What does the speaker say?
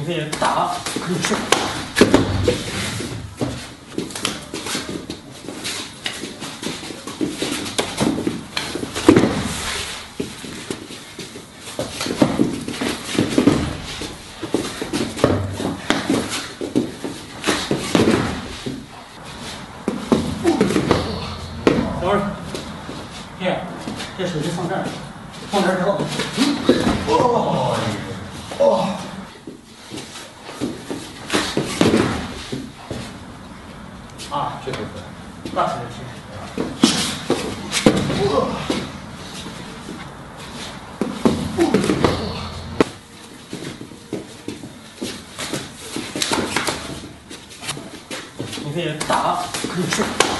可以打，可以睡。等会儿，这手机放这儿，放这儿之后，啊， 这回合， 那才是天。你可以打，可以睡。